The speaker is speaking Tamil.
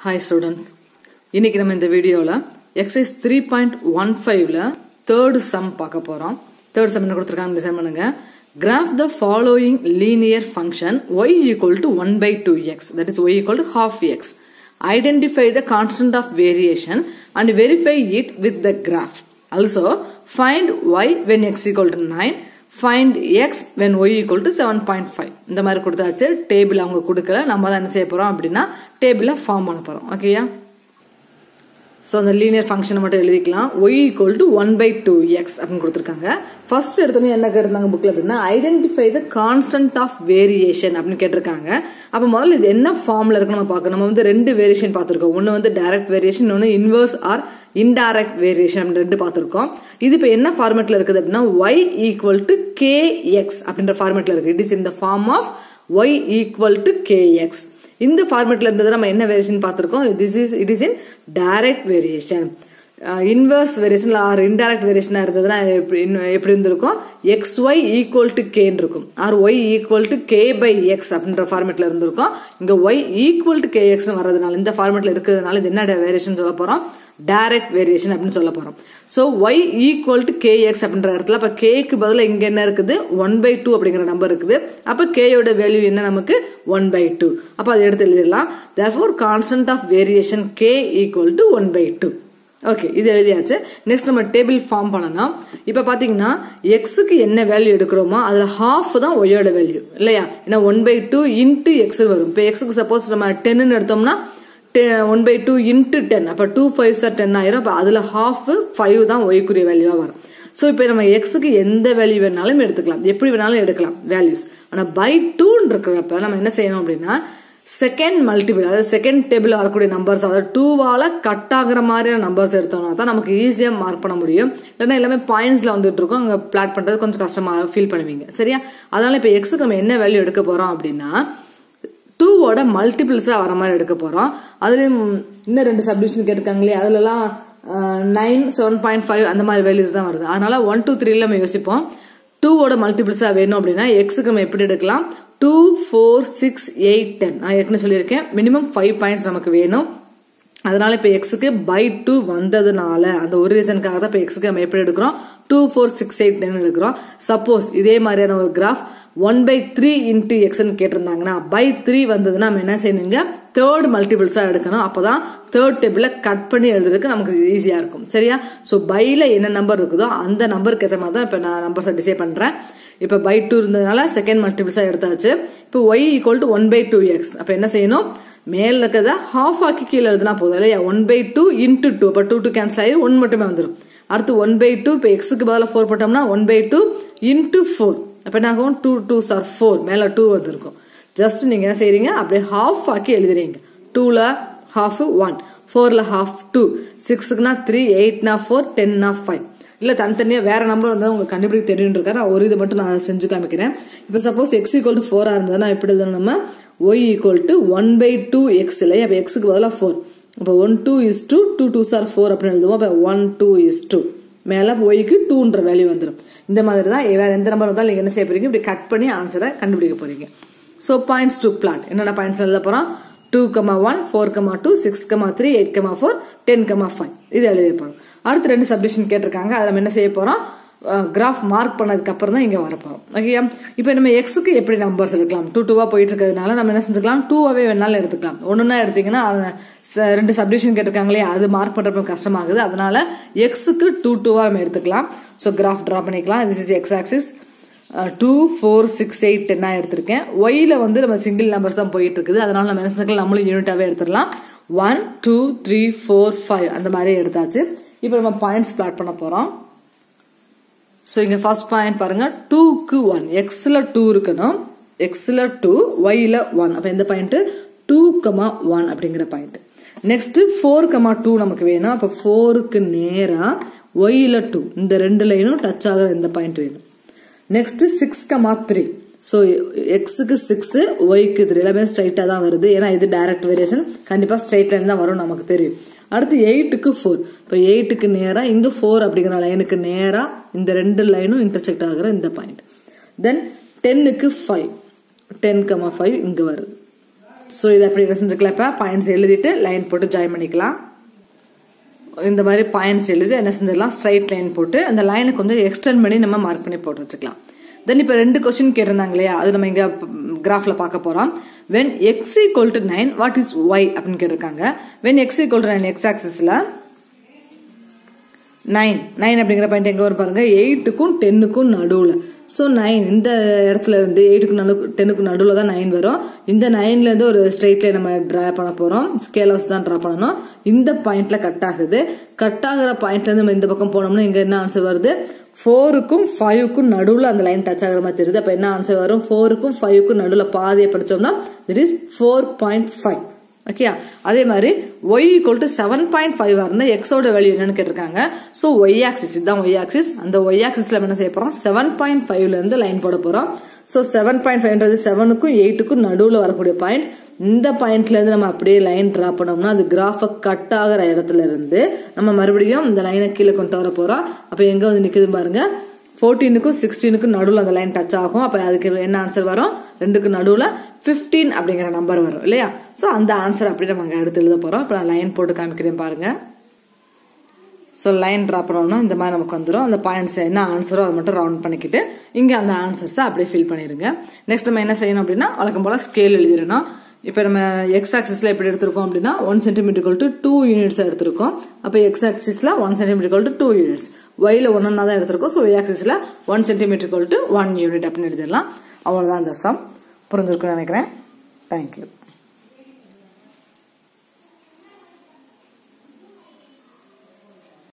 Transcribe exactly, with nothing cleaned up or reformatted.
Hi students. இன்னைக்கு நம்ம இந்த வீடியோல exercise three point one five ல third sum பார்க்க போறோம். Third sum என்ன கொடுத்திருக்காங்க டிசைன் பண்ணுங்க. Graph the following linear function y equal to one by two x, that is y equal to half x. Identify the constant of variation and verify it with the graph. Also find y when x equal to nine. Find x when y equal to seven point five. இந்த மாதிரி கொடுத்தாச்சு. டேபிள் அவங்க கொடுக்கல, நம்ம தான் என்ன செய்ய போறோம் அப்படின்னா டேபிளை ஃபார்ம் பண்ண போறோம். ஓகேயா? ஸோ அந்த லீனியர் ஃபங்க்ஷனை மட்டும் எழுதிக்கலாம். y equal to one by two x அப்படின்னு கொடுத்துருக்காங்க. ஃபர்ஸ்ட் எடுத்தோன்னே என்ன கேட்டிருந்தாங்க புக்கில் அப்படின்னா identify the constant of variation அப்படின்னு கேட்டிருக்காங்க. அப்போ முதல்ல இது என்ன ஃபார்ம்ல இருக்கு நம்ம பார்க்கணும். நம்ம வந்து ரெண்டு வேரியேஷன் பார்த்துருக்கோம். ஒன்று வந்து டைரக்ட் வேரியேஷன், இன்னொன்று இன்வர்ஸ் ஆர் இன்டைரக்ட் வேரியேஷன் அப்படின்னு ரெண்டு பார்த்துருக்கோம். இது இப்போ என்ன ஃபார்மேட்ல இருக்குது அப்படின்னா y equal to kx அப்படின்ற ஃபார்மேட்ல இருக்கு. It is in the form of y equal to kx. இந்த ஃபார்மேட்ல இருந்தது நம்ம என்ன வேரியேஷன் பார்த்திருக்கோம். This is it is in direct variation. Inverse variation or indirect வேரியேஷனா இருந்ததுன்னா எப்படி இருந்திருக்கும், எக்ஸ் ஒய் ஈக்குவல் டு கேன்னு இருக்கும், or y equal to k by x அப்படின்ற ஃபார்மேட்ல இருந்திருக்கும். இங்க y equal to k x வரதுனால இந்த ஃபார்மேட்ல இருக்கிறதுனால இது என்ன வேரியேஷன் சொல்ல போறோம், டைரக்ட் வேரியேஷன் அப்படின்னு சொல்ல போறோம். So y equal to k x அப்படின்ற இடத்துல அப்ப கேக்கு பதிலாக இங்க என்ன இருக்குது, ஒன் பை டூ அப்படிங்கிற நம்பர் இருக்குது. அப்ப கேயோட வேல்யூ என்ன நமக்கு ஒன் பை டூ. அப்ப அதை எடுத்து எழுதிடலாம். Therefore constant of variation k equal to one by two. Okay, இது எழுதியாச்சு. நெக்ஸ்ட் நம்ம டேபிள் ஃபார்ம் பண்ணலாம். இப்ப பாத்தீங்கன்னா எக்ஸுக்கு என்ன வேல்யூ எடுக்கிறோமோ அதுல ஹாஃப் தான் ஒய்யோட வேல்யூ இல்லையா. ஏன்னா one by two into x வரும். இப்போ எக்ஸுக்கு சப்போஸ் நம்ம டென்னு எடுத்தோம்னா one by two into ten, அப்போ டூ ஃபைவ் சார் டென் ஆயிரும். அப்போ அதில் ஹாஃப் ஃபைவ் தான் ஒய்க்குரிய வேல்யூவாக வரும். ஸோ இப்போ நம்ம எக்ஸுக்கு எந்த வேல்யூ வேணாலும் எடுத்துக்கலாம், எப்படி வேணாலும் எடுக்கலாம் வேல்யூஸ். ஆனால் பை டூன்னு இருக்கிறப்ப நம்ம என்ன செய்யணும் அப்படின்னா செகண்ட் மல்டிபிள், அதாவது செகண்ட் டேபிள் வரக்கூடிய நம்பர்ஸ், அதாவது டூவால் கட் ஆகிற மாதிரியான நம்பர்ஸ் எடுத்தோம்னா தான் நமக்கு ஈஸியாக மார்க் பண்ண முடியும். இல்லைன்னா எல்லாமே பாயிண்ட்ஸில் வந்துட்டு இருக்கோம், அங்கே பிளாட் பண்ணுறது கொஞ்சம் கஷ்டமாக ஃபீல் பண்ணுவீங்க. சரியா? அதனால இப்போ எக்ஸுக்கு நம்ம என்ன வேல்யூ எடுக்க போகிறோம் அப்படின்னா டூவோட மல்டிபிள்ஸா வர மாதிரி எடுக்க போறோம். அதுலயும் இன்னும் ரெண்டு சப்டிவிஷன் கேட்டிருக்காங்களே, அதுலலாம் நைன் செவன் பாயிண்ட் ஃபைவ் அந்த மாதிரி வேல்யூஸ் தான் வருது. அதனால ஒன் டூ த்ரீல நம்ம யோசிப்போம். டூவோட மல்டிபிள்ஸா வேணும் அப்படின்னா எக்ஸுக்கு நம்ம எப்படி எடுக்கலாம், two four six eight ten. நான் ஏற்கனவே சொல்லியிருக்கேன் மினிமம் ஃபைவ் பாயிண்ட்ஸ் நமக்கு வேணும். அதனால இப்போ எக்ஸுக்கு பை டூ வந்ததுனால அந்த ஒரு ரீசனுக்காக தான் இப்போ எக்ஸுக்கு நம்ம எப்படி எடுக்கிறோம், two four six eight ten எடுக்கிறோம். சப்போஸ் இதே மாதிரியான ஒரு graph one by three into எக்ஸ்ன்னு கேட்டிருந்தாங்கன்னா பை த்ரீ வந்ததுன்னா நம்ம என்ன செய்யணுங்க, தேர்ட் மல்டிபிள்ஸா எடுக்கணும். அப்பதான் தேர்ட் டேபிள கட் பண்ணி எழுதுறதுக்கு நமக்கு ஈஸியா இருக்கும். சரியா? ஸோ பைல என்ன நம்பர் இருக்குதோ அந்த நம்பருக்கு ஏற்ற மாதிரி தான் இப்போ நான் நம்பர்ஸை டிசைட் பண்றேன். இப்போ பை டூ இருந்ததுனால செகண்ட் மல்டிபிள்ஸா எடுத்தாச்சு. இப்போ y equal to one by two x. அப்போ என்ன செய்யணும், மேல இருக்கிறத ஹாஃப் ஆக்கி கீழே எழுதுனா போதும் இல்லையா. One by two into two, அப்போ டூ டூ கேன்சல் ஆகி ஒன் மட்டுமே வந்துடும். அடுத்து ஒன் பை டூ, இப்போ எக்ஸுக்கு பதிலாக ஃபோர் போட்டோம்னா one by two into four, அப்போ என்ன ஆகும், டூ டூ சார் ஃபோர், மேலே டூ வந்துருக்கும். ஜஸ்ட் நீங்க என்ன செய்யறீங்க, அப்படியே ஹாஃப் ஆக்கி எழுதுறீங்க. டூல ஹாஃப் ஒன், ஃபோர்ல ஹாஃப் டூ, சிக்ஸுக்குனா த்ரீ, எயிட்னா ஃபோர், டென்னா ஃபைவ். இல்லை தனித்தனியா வேற நம்பர் வந்தால் உங்களுக்கு கண்டுபிடிக்க தெரியும் இருக்காரு. நான் ஒரு இது மட்டும் நான் செஞ்சு காமிக்கிறேன். இப்போ சப்போஸ் எக்ஸ் ஈக்குவல் டு ஃபோரா இருந்ததுன்னா எப்படி எழுதணும், நம்ம y equal to one by two x இல்லையா. அப்போ எக்ஸுக்கு பதிலாக ஃபோர், அப்போ one two is two, two two சார் ஃபோர் அப்படின்னு எழுதுவோம். அப்போ ஒன் டூ இஸ் டூ, மேலே ஒய்க்கு டூன்ற வேல்யூ வந்துடும். இந்த மாதிரி தான் வேற எந்த நம்பர் வந்தாலும் நீங்க என்ன செய்ய போறீங்க, இப்படி கட் பண்ணி ஆன்சரை கண்டுபிடிக்க போறீங்க. ஸோ பாயிண்ட்ஸ் டு பிளாட் என்னென்ன பாயிண்ட்ஸ் எழுத போறோம், two comma one, four comma two, six comma three, eight comma four, ten comma five இது எழுத போறோம். அடுத்து ரெண்டு சப்டிவிஷன் கேட்டிருக்காங்க, அதில் நம்ம என்ன செய்ய போறோம், கிராஃப் மார்க் பண்ணதுக்கு அப்புறம் தான் இங்க வரப்போறோம். ஓகே, இப்போ நம்ம எக்ஸுக்கு எப்படி நம்பர்ஸ் எடுக்கலாம், டூ டூவா போயிட்டு இருக்கிறதுனால நம்ம என்ன செஞ்சுக்கலாம், டூவாவே வேணாலும் எடுத்துக்கலாம். ஒண்ணுன்னா எடுத்தீங்கன்னா ரெண்டு சப்டிவிஷன் கேட்டிருக்காங்களே அது மார்க் பண்றப்ப கஷ்டமாகுது. அதனால எக்ஸுக்கு டூ டூவா நம்ம எடுத்துக்கலாம். ஸோ கிராஃப் டிரா பண்ணிக்கலாம். This is x axis, two four six eight டென்னா எடுத்திருக்கேன். ஒய்ல வந்து நம்ம சிங்கிள் நம்பர்ஸ் தான் போயிட்டு இருக்குது. அதனால நம்ம என்ன செஞ்சுக்கலாம், நம்மளும் யூனிட்டாவே எடுத்துடலாம். One two three four five அந்த மாதிரி எடுத்தாச்சு. இப்போ நம்ம பாயிண்ட்ஸ் பிளாட் பண்ண போறோம். ஸோ இங்க ஃபர்ஸ்ட் பாயிண்ட் பாருங்க, டூக்கு ஒன், எக்ஸ்ல டூ இருக்கணும், எக்ஸ்ல டூ, ஒய்ல ஒன். அப்ப எந்த பாயிண்ட், டூ கமா ஒன் அப்படிங்கிற point. Next four comma two நமக்கு வேணும். அப்ப ஃபோருக்கு நேரா ஒய்ல டூ, இந்த ரெண்டு லைனும் டச் ஆகிற இந்த பாயிண்ட் வேணும். Next six comma three, so எக்ஸுக்கு சிக்ஸ், ஒய்க்கு த்ரீ, எல்லாமே ஸ்ட்ரைட்டா தான் வருது. ஏன்னா இது டைரக்ட் வேரியேஷன், கண்டிப்பா ஸ்ட்ரைட் லைன் தான் வரும் நமக்கு தெரியும். அடுத்து எயிட்டுக்கு ஃபோர், இப்போ எயிட்டுக்கு நேரா இங்க ஃபோர் அப்படிங்கிற லைனுக்கு நேரா இந்த ரெண்டு லைனும் இன்டர்செக்ட் ஆகிற இந்த பாயிண்ட். தென் டென்னுக்கு ஃபைவ், டென் கமா ஃபைவ் இங்க வருது. ஸோ இதை அப்படி என்ன செஞ்சுக்கலாம், இப்போ பாயிண்ட்ஸ் எழுதிட்டு லைன் போட்டு ஜாயின் பண்ணிக்கலாம். இந்த மாதிரி பாயிண்ட்ஸ் எழுதி என்ன செஞ்சிடலாம், ஸ்ட்ரைட் லைன் போட்டு அந்த லைனை கொஞ்சம் எக்ஸ்டெண்ட் பண்ணி நம்ம மார்க் பண்ணி போட்டு வச்சுக்கலாம். தென் இப்போ ரெண்டு கொஸ்டின் கேட்டிருந்தாங்க இல்லையா, அது நம்ம இங்கே கிராஃபில் பார்க்க போகிறோம். When x equal to nine what is y அப்படின்னு கேட்டிருக்காங்க. When x equal to nine x ஆக்சிஸில் நைன் நைன் அப்படிங்கிற பாயிண்ட் எங்கே வரும் பாருங்க, எயிட்டுக்கும் டென்னுக்கும் நடுவில். ஸோ நைன் இந்த இடத்துல இருந்து எயிட்டுக்கு நடு டென்னுக்கு நடுவில் தான் நைன் வரும். இந்த நைன்லேருந்து ஒரு ஸ்ட்ரெயிட் லைன் நம்ம ட்ரா பண்ண போகிறோம். ஸ்கேல் ஹவுஸ் தான் ட்ரா பண்ணணும். இந்த பாயிண்ட்ல கட் ஆகுது. கட் ஆகிற பாயிண்ட்லேருந்து நம்ம இந்த பக்கம் போனோம்னா இங்கே என்ன ஆன்சர் வருது, ஃபோருக்கும் ஃபைவுக்கும் நடுவில் அந்த லைன் டச் ஆகிற மாதிரி தெரியுது. அப்போ என்ன ஆன்சர் வரும், ஃபோருக்கும் ஃபைவுக்கும் நடுவில் பாதியை படித்தோம்னா that is four point five. Okay, அதே மாதிரி y equal to seven point five இருந்தால் எக்ஸோட வேல்யூ என்னன்னு கேட்டிருக்காங்க. ஸோ ஒய் ஆக்சிஸ் இதுதான் ஒய் ஆக்சிஸ். அந்த ஒய் ஆக்சிஸ்ல என்ன செய்ய போறோம், செவன் பாயிண்ட் ஃபைவ்ல இருந்து லைன் போட போறோம். ஸோ செவன் பாயிண்ட் ஃபைவ்ன்றது செவனுக்கும் எயிட்டுக்கும் நடுவில் வரக்கூடிய பாயிண்ட். இந்த பாயிண்ட்ல இருந்து நம்ம அப்படியே லைன் டிரா பண்ணோம்னா அது கிராஃபை கட் ஆகிற இடத்துல இருந்து நம்ம மறுபடியும் இந்த லைனை கீழே கொண்டு வர போறோம். அப்போ எங்க வந்து நிக்குது பாருங்க, ஃபோர்டீனுக்கும் சிக்ஸ்டீனுக்கும் நடுவில் அந்த லைன் டச் ஆகும். அப்போ அதுக்கு என்ன ஆன்சர் வரும், ரெண்டுக்கு நடுவில் ஃபிஃப்டீன் அப்படிங்கிற நம்பர் வரும் இல்லையா. ஸோ அந்த ஆன்சர் அப்படி நம்ம அங்கே எடுத்து எழுத போகிறோம். இப்போ நான் லைன் போட்டு காமிக்கிறேன் பாருங்க. ஸோ லைன் ட்ரா பண்ணோம்னா இந்த மாதிரி நமக்கு வந்துடும். அந்த பாயிண்ட்ஸ் என்ன ஆன்சரோ அதை மட்டும் ரவுண்ட் பண்ணிக்கிட்டு இங்கே அந்த ஆன்சர்ஸை அப்படியே ஃபில் பண்ணிடுங்க. நெக்ஸ்ட் நம்ம என்ன செய்யணும் அப்படின்னா வழக்கம் போல் ஸ்கேல் எழுதிடணும். இப்போ நம்ம எக்ஸ் ஆக்சிஸ்ல எப்படி எடுத்திருக்கோம் அப்படின்னா one centimetre to two units எடுத்திருக்கோம். அப்போ எக்ஸ் ஆக்சிஸ்ல one centimetre to two units, ஒய்ல ஒன்னா தான் எடுத்திருக்கோம். ஸோ ஒய் ஆக்சிஸ்ல one centimetre to one unit அப்படின்னு எழுதிடலாம். அவ்வளோதான் இந்த சம். புரிஞ்சிருக்குன்னு நினைக்கிறேன். தேங்க்யூ.